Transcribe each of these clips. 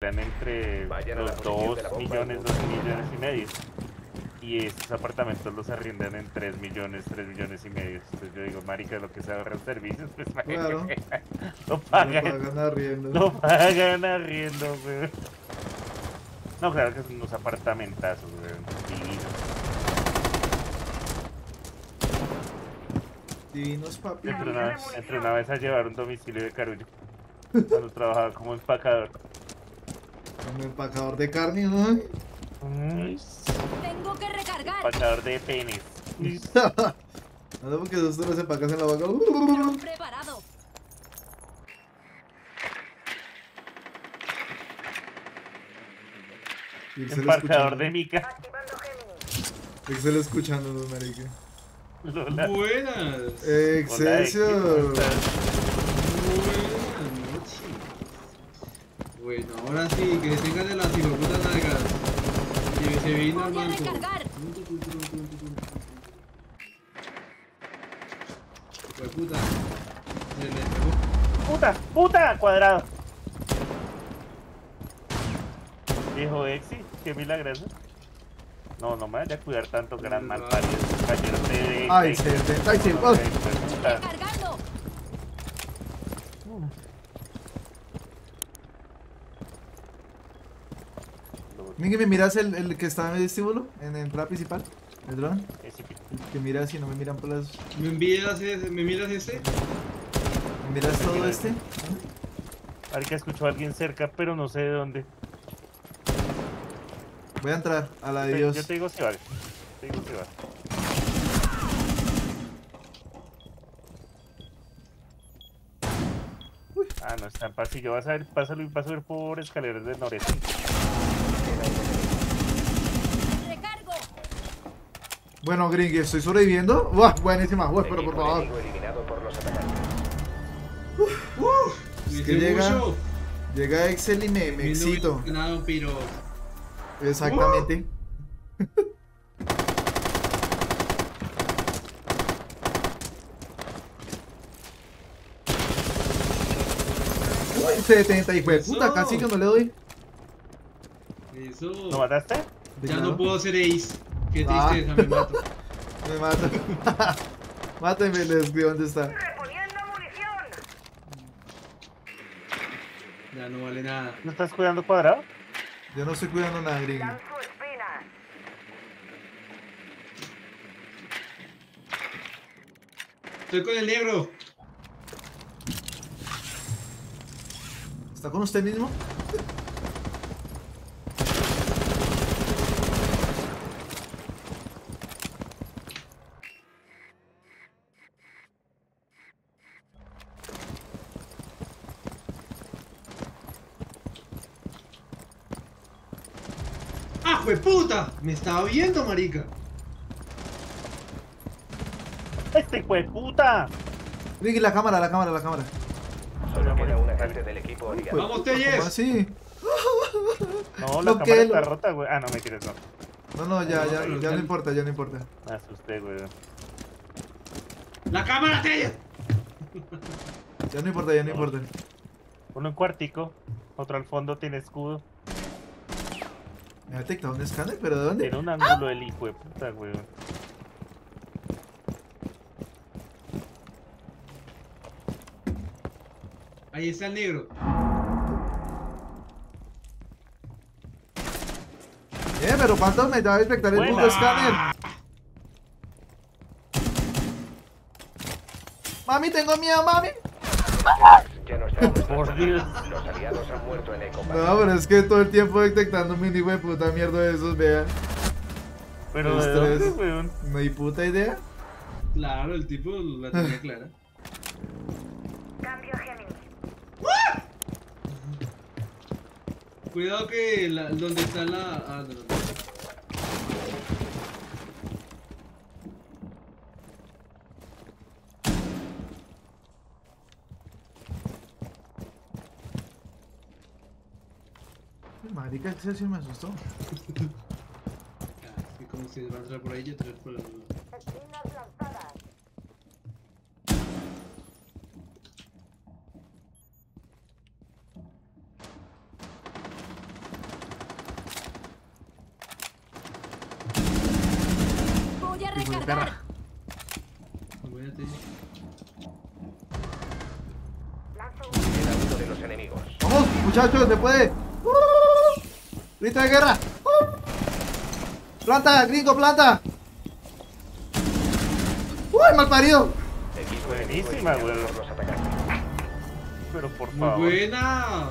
arriendan entre los 2 millones, 2 millones y medio. Y estos apartamentos los arriendan en 3 millones, 3 millones y medio. Entonces yo digo, marica, lo que se ahorran servicios, pues Claro. lo pagan. Lo pagan arriendo. Lo pagan arriendo, weón. No, claro que son unos apartamentazos, weón. Divinos. Divinos, papi. Entré una vez a llevar un domicilio de Carullo. Cuando trabajaba como empacador. Como empacador de carne, ¿no? Tengo que recargar. Empacador de penes. No, porque dos te los empacas en la vaca. Preparado. Empacador de mica. Excel escuchándonos, marica. Lola. Buenas. Excelsior. Buenas noches. Bueno, ahora sí, que tengan de las hijoputas nalgas. Que se vino al Voy a banco. recargar. Pues puta. Se le pegó. Puta, puta, cuadrado. Dijo Exi, qué milagroso. No, no me vaya a cuidar tanto, gran mal parido. Compañero de. Ay, se ay, sí. Oh. Recargando. Miguel, ¿me miras el que está en el vestíbulo? En la entrada principal. El dron. Sí, sí. El que mira si no me miran por las. ¿Me envías ese? ¿Me miras ese? ¿Me miras todo este? Marica, escuchó a alguien cerca, pero no sé de dónde. Voy a entrar a la de Yo Dios. te digo si vale. Te digo si vale. Ah, no, está en pasillo. Vas a ver, vas a ver por escaleras del noreste. Recargo. Bueno, Gringy, estoy sobreviviendo. ¡Buah! Buenísima. ¡Buah! Pero por favor. Es que llega Excel y me excito. Nada, pero. Exactamente. Uy, 70 y fue puta, casi que no le doy. Eso. ¿No mataste? Ya Claro. no puedo hacer ace. Qué Ah. tristeza, me mato. Me mata. Mátenme, les escribo dónde está. Ya no vale nada. ¿No estás cuidando cuadrado? Yo no estoy cuidando nada, Gringy. Estoy con el negro. ¿Está con usted mismo? ¡Ah, puta! Me estaba viendo, marica. ¡Este hijo de puta! Gringy, la cámara, la cámara, la cámara. Solo queda un agente del equipo aliado. ¡Vamos, ¿Cómo Telles! así? No, la Lo cámara que está lo- rota, güey. Ah, no, me quieres, no. No, ya no importa, ya no importa. Me asusté, güey. ¡La cámara, Telles! Ya no importa, ya no importa. Uno en cuartico, otro al fondo tiene escudo. ¿Me ha detectado un escáner? ¿Pero de dónde? Tiene un ángulo el hijo de puta, güey. Ahí está el negro. Pero ¿cuánto me va a detectar el Buena. puto escáner? Mami, tengo miedo, mami. Ya no están nuestras Por Dios. amenazas. Los aliados han muerto en el combate. No, pero es que todo el tiempo detectando un mini de puta mierda de esos, vea. Pero ¿de dónde, Estrés. weón? No hay puta idea. Claro, el tipo la tenía clara. Cuidado que donde está la. Ah, no, no. Marica, que se me asustó. Ah, es que como si va a entrar por ahí y entrar por el otro lado. hijo de perra. Aguántate. Queda uno de los enemigos. Vamos, muchachos, se puede. Grita de guerra. Planta, gringo, planta. Uy, mal parido. Equipo Buenísima, enemigo güey. eliminado por los atacantes. Pero por Muy favor. buena.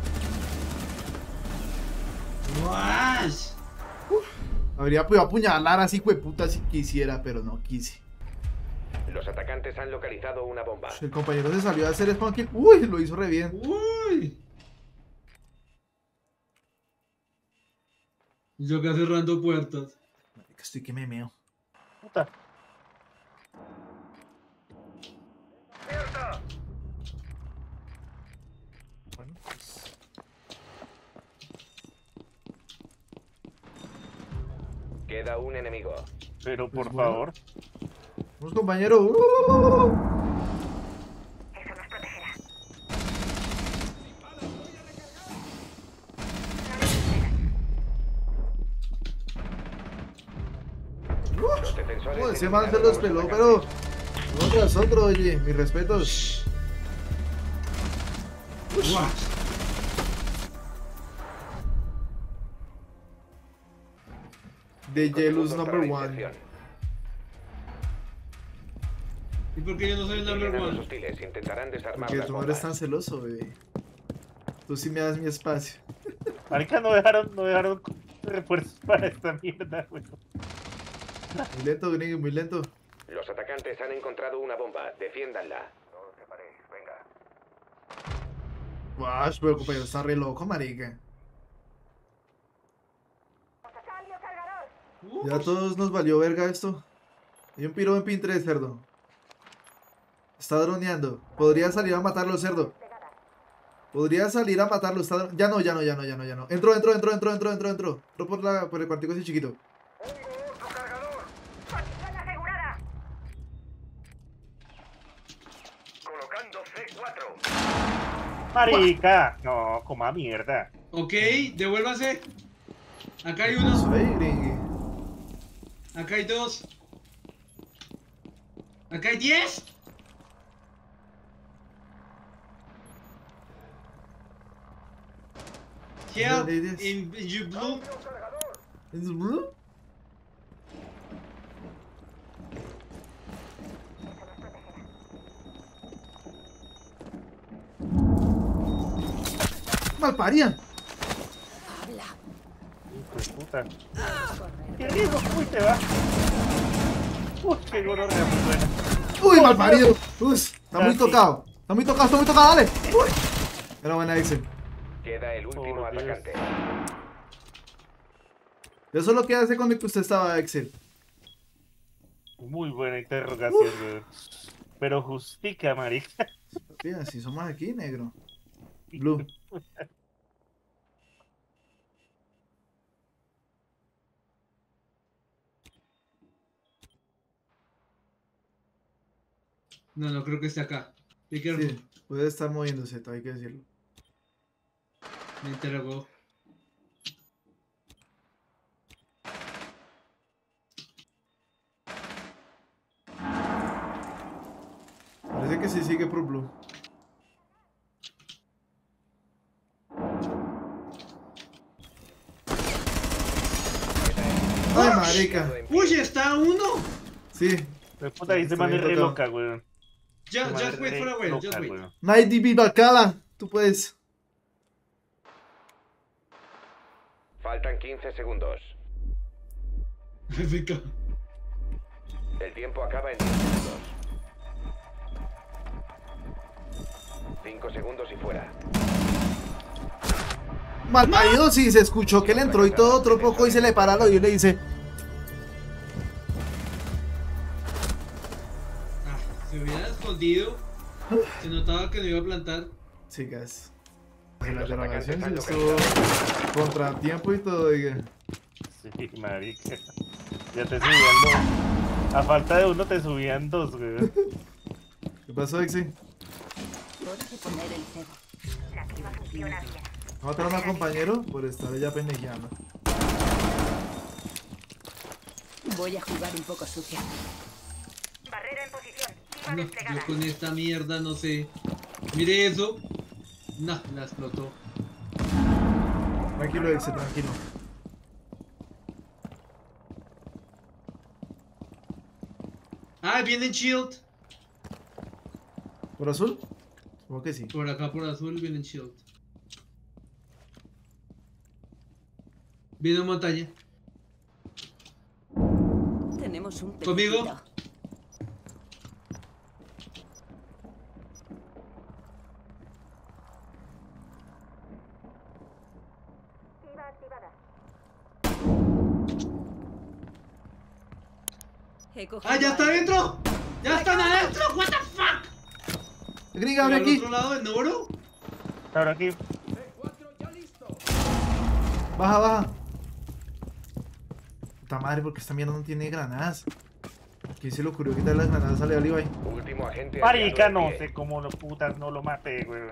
¡Wash! Habría podido apuñalar así, hueputa, si quisiera, pero no quise. Los atacantes han localizado una bomba. El compañero se salió a hacer spawn kill. Uy, lo hizo re bien. ¡Uy! Yo acá cerrando puertas. Marica, estoy que me meo. Puta. Bueno, pues, Queda un enemigo. Pero por Pues bueno. favor. vamos, compañero. Los defensores Ese eliminaron man se a los los peló, atacantes. pero uno tras otro, oye, mis respetos. ¡Wash! De Cinco Yelus segundos number para la one. inserción. ¿Y por qué yo no soy el number Vigilan a los one? hostiles, intentarán desarmar Porque las tú no eres bombas. tan celoso, bebé. Tú sí me das mi espacio. Marica, no dejaron refuerzos para esta mierda, güey. Muy lento, gringo, muy lento. Los atacantes han encontrado una bomba. Defiéndanla. No os separéis, venga. Guau, pero compañero, está re loco, marica. Ya a todos nos valió verga esto. Hay un piro en Pinterest, cerdo. Está droneando. Podría salir a matarlo, cerdo. Podría salir a matarlo. Está... Ya no. Entró. Entró por el cuartico ese chiquito. Colocando C4. Marica. No, coma mierda. Ok, devuélvanse. Acá hay uno. Soy gringue. Acá hay dos. Acá hay 10. Help There it is. in you blue. ¿Es blue? Malparía. Habla. Hijo de puta. ¡Qué riesgo! ¡Uy, te va! ¡Uy, qué gonorrea muy buena! Uy, malparido. Uy, está muy Casi. tocado. Está muy tocado, dale. Uy. Era buena, Excel. Queda el último Por Dios. atacante. Eso es lo que hace con el que usted estaba, Excel. Muy buena interrogación, güey. Pero justica, marica. Mira, si somos aquí, negro. Blue. No, no creo que esté acá. Be careful. Sí, puede estar moviéndose, hay que decirlo. Me interrogó. Parece que sí sigue por Blue. Ay, marica. ¡Uy, está uno! Sí. De puta, ahí se Está manda bien re tocado. loca, güey. Just wait for a while, just wait. Night DB Bacala. Tú puedes. Faltan 15 segundos. FK. El tiempo acaba en 10 segundos. 5 segundos y fuera. Malparido, sí, se escuchó que le entró y todo otro poco y se le para el oído y le dice: Ah, se hubiera escondido. Se notaba que no iba a plantar. chicas. En la Los grabación atacantes sí han estuvo localizado. contratiempo y todo, oiga. Sí, marica. Ya te subían dos. A falta de uno te subían dos, güey. ¿Qué pasó, Exi? Hora de poner el cebo. ¿No mataron al compañero? Por estar ella pendejeando. Voy a jugar un poco sucio. Barrera en posición. Iba No, desplegada. yo con esta mierda no sé. Mire eso. No, la explotó. Tranquilo, Excel, tranquilo. Ah, viene Shield. ¿Por azul? Supongo que sí. Por acá por azul viene Shield. Viene montaña. Tenemos un ¿Conmigo? pececito. Iba activada. He cogido ¡Ah, ya está algo. adentro! ¡Ya están adentro! ¿What the fuck? Gringa, ¿Y abre al aquí. otro lado del oro? Ahora aquí. Baja, baja. Puta madre, porque esta mierda no tiene granadas. ¿A quién se le ocurrió quitar las granadas a Leal Ibai? Último agente. Marica, aliado no en pie. sé cómo los putas no lo maté, weón.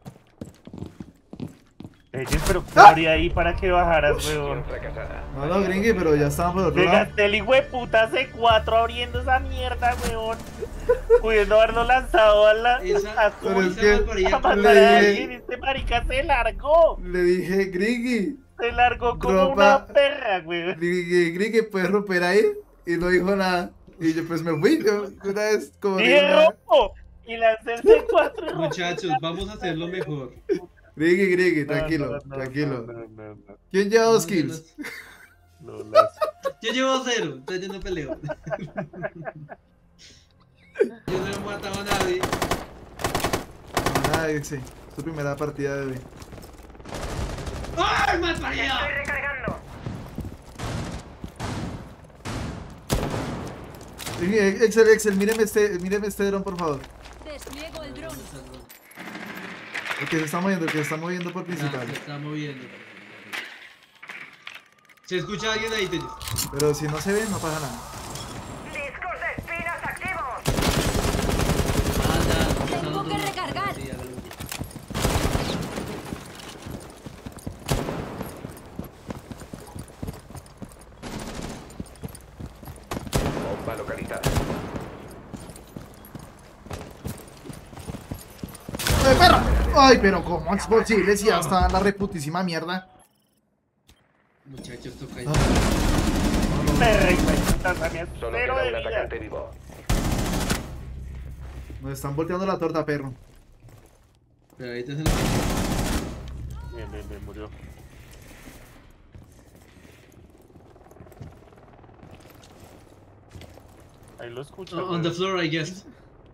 Pero ¿qué habría ahí para que bajaras, Misión weón? fracasada. No, no, gringue, pero ya estaban por otro lado. Llegaste el hijo de puta C4 abriendo esa mierda, weón. Pudiendo haberlo lanzado a la Esa, Pero es azul. que- malparida A matar le a dije- alguien. Este marica se largó. Le dije, gringue, Se largó como Dropa. una perra, weón. gringue, ¿puedes romper ahí? Y no dijo nada. Y yo pues me fui, yo una vez como Dije digo nada. rojo. Y lancé el C4 y rompí. muchachos, vamos a hacerlo mejor. Gringue, No, tranquilo, no, no, tranquilo. no. ¿Quién lleva dos No, kills? No, lazo. Yo llevo 0, entonces yo no peleo. Yo no he matado a nadie. Ah, sí. Su primera partida de hoy. ¡Ay, malparida! Estoy recargando. Excel, míreme este dron, por favor. Despliego el dron. El que se está moviendo por Ah, principal. se está moviendo. Se escucha alguien ahí, Tello. Pero si no se ve, no pasa nada. Discos de espinas activos. Tengo que recargar. Bomba localizada. ¡Perra! Ay, pero ¿cómo es posible si ya está la reputísima mierda? Muchachos, toca ahí. Perra, hijo de puta, Samia, Solo cero queda de un vida. atacante vivo. Nos están volteando la torta, perro. Pero ahorita se lo... Bien, murió. Ahí lo escucho. On the floor, I guess.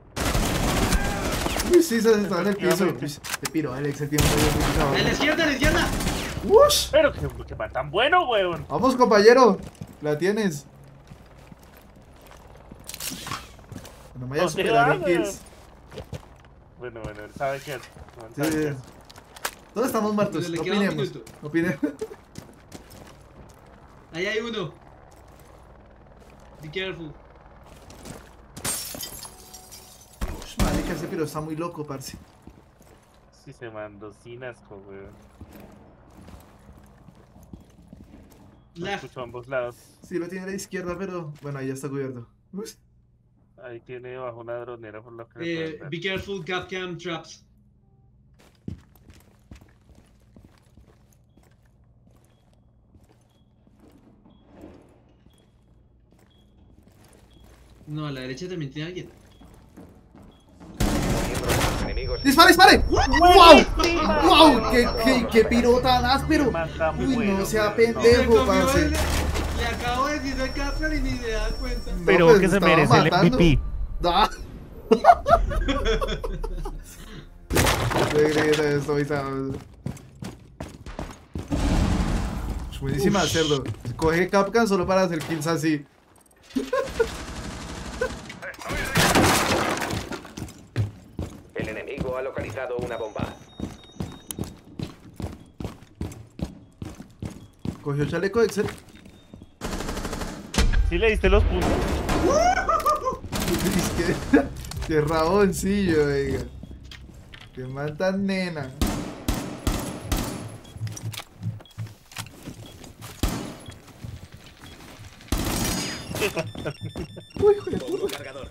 Uy, sí, se está en el piso. Uy, te piro, el Excel tiene un medio muy ¡A la pisado. izquierda, a la izquierda! ¡Ush! Pero que va tan bueno, weón. Vamos, compañero. La tienes. No me vayas a No te superar en hagas. kills. Bueno, él sabe qué hace. Él Sí, sabe qué sí. hace. Todos estamos muertos. Le No queda un opinemos. minuto. Opinemos. Ahí hay uno. Be careful. Ush, marica, ese piro está muy loco, parce. Sí, se mandó sin asco, weón. Lo Left. escucho a ambos lados. Sí, lo tiene a la izquierda, pero bueno, ahí ya está cubierto. Ush. Ahí tiene bajo una dronera por lo que le pueden ver. Be careful, Capcom traps. No, a la derecha también tiene alguien. Miembros de los enemigos. ¡Dispare, dispare! ¡Buenísima, ¡Wow! weón! ¡Qué piro tan áspero! Mata muy Uy, bueno, no sea weón. pendejo, parce. Le acabo de decir el Capcom y ni se da cuenta. No, Pero pues, que se estaba merece el matando. MVP. ¡Ah! Estoy sabroso. Buenísima, cerdo. Coge Capcom solo para hacer kills así. El enemigo ha localizado una bomba. Cogió chaleco Excel. ¿Sí le diste los puntos? Qué raboncillo, oiga. Qué man tan nena. Uy, hijo de puta. Pongo cargador.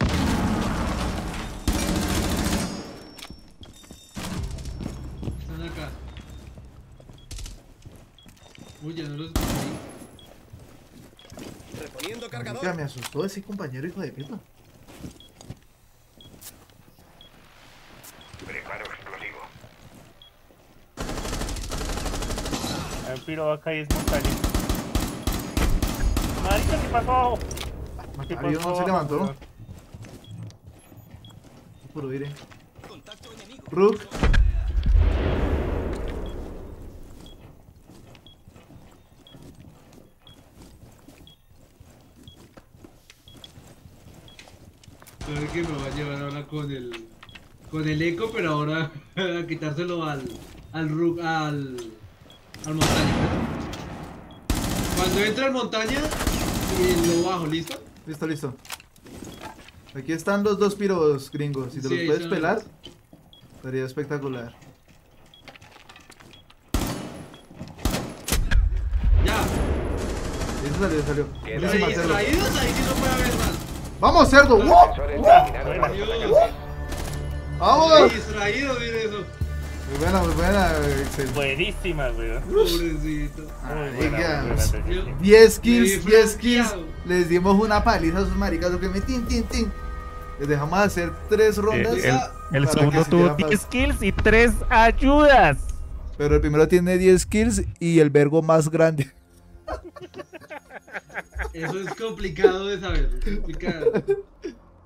Están acá. Uy, ya no los vi. Reponiendo cargador. Marica, me asustó ese compañero, hijo de puta. Preparo explosivo. Hay un piro acá y es montaña. Marica, ¿qué pasó? ¿Qué Macario no se levantó. weón? Puro aire. Contacto enemigo. Rook. Creo que me va a llevar ahora con el eco, pero ahora a quitárselo al montaña. Cuando entra al montaña y lo bajo, ¿listo? Listo, listo. Aquí están los dos piros gringos. Si te Sí, los ahí puedes están. pelar, estaría espectacular. Ya. Ese salió, salió. Queda Buenísima, Ahí, cerdo. traídos, ahí sí no puede haber más. ¡Vamos, cerdo! ¡Wow! Sensores Buena. destinados a Dios. atacar. ¡Vamos! Distraídos, mire eso. Muy buena, Excel. Buenísima, weón. Pobrecito. Muy Ay, buena, ya. muy buena, Toño, Yo- sí. 10 Me kills, vi 10 kills. flanqueado. Les dimos una paliza a esos maricas, lo que me tin. Les dejamos hacer 3 rondas. El para segundo que tuvo sintieran paz. 10 kills y 3 ayudas. Pero el primero tiene 10 kills y el vergo más grande. Eso es complicado de saber. Complicado.